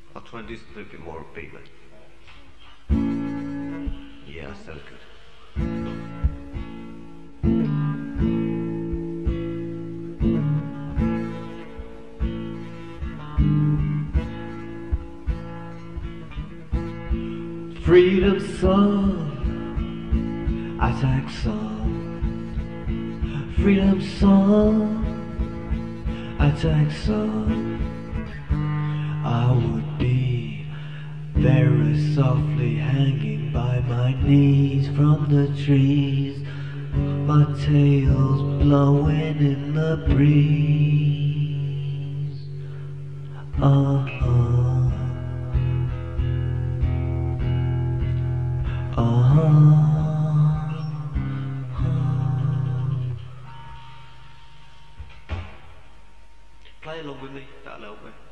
I'll try this a little bit more payment. Yeah, so good. Freedom song, acex song. Freedom song, acex song. I would be very softly hanging by my knees from the trees, my tail's blowing in the breeze. Play along with me, that little bit.